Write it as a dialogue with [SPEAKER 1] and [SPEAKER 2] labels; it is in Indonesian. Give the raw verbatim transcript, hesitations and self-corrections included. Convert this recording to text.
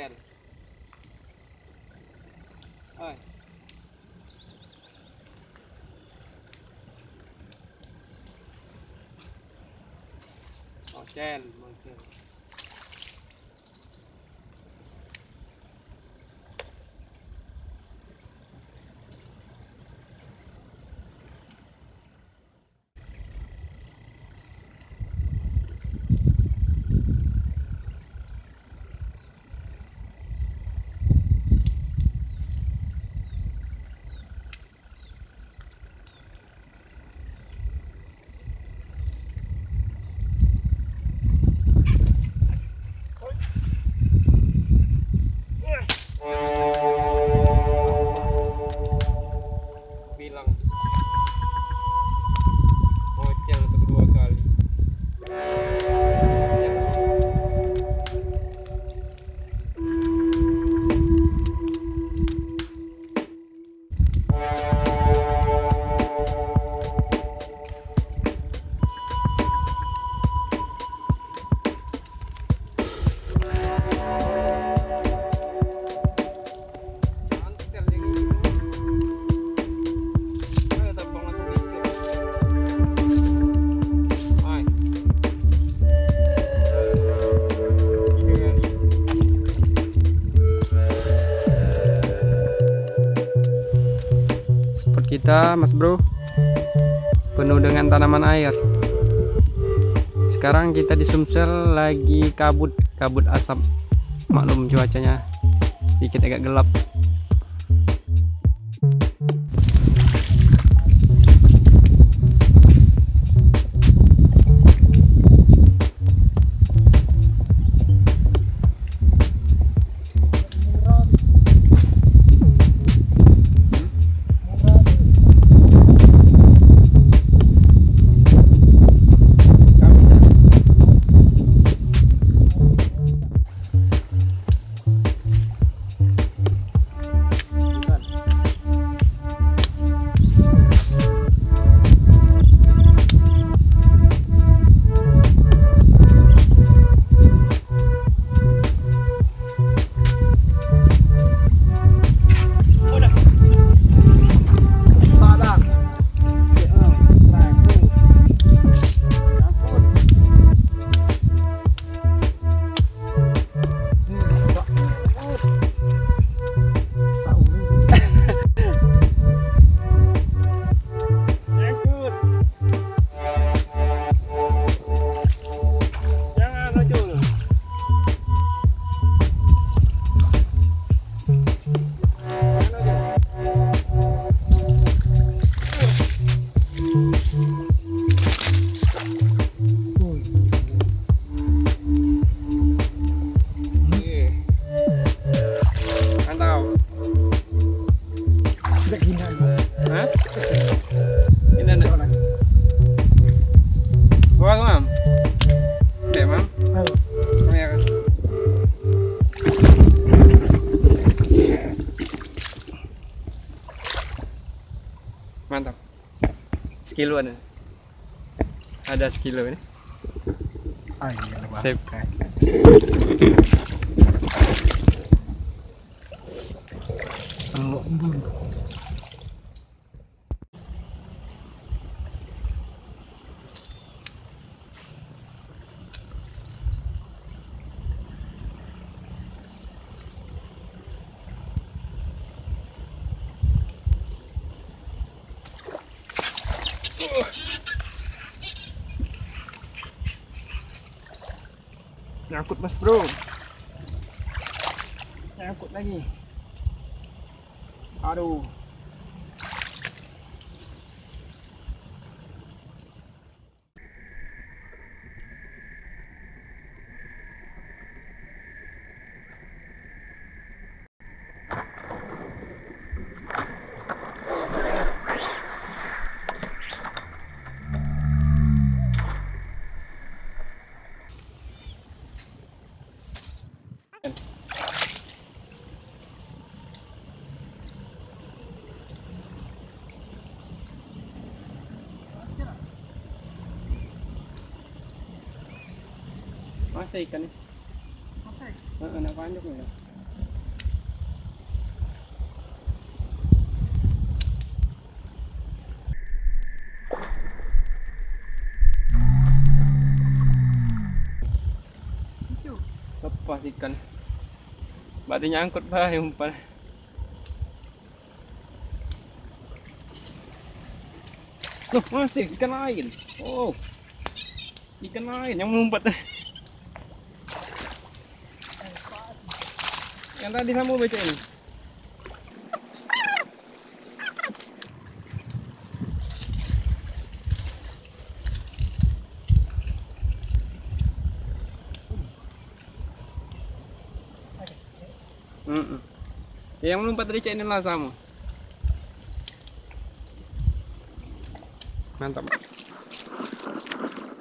[SPEAKER 1] Ocel. Oi. Ocel, Ocel. Bilang Ocel untuk kedua kali. Kita mas bro penuh dengan tanaman air. Sekarang kita di Sumsel lagi kabut kabut asap, maklum cuacanya sedikit agak gelap. Mantap. Sekilo ada. Ada sekilo ini.
[SPEAKER 2] Ah, iya,
[SPEAKER 1] sip.
[SPEAKER 2] Nyangkut mas bro, nyangkut lagi. Aduh.
[SPEAKER 1] Masih ikan nih.
[SPEAKER 2] Masih.
[SPEAKER 1] Heeh, nak panjang ya. ikan. Berarti nyangkut bah umpan. Loh, masih ikan lain. Oh, ikan lain yang mengumpat. Yang tadi sama baca ini. Mm -mm. Yang melompat dari cek inilah sama. Mantap.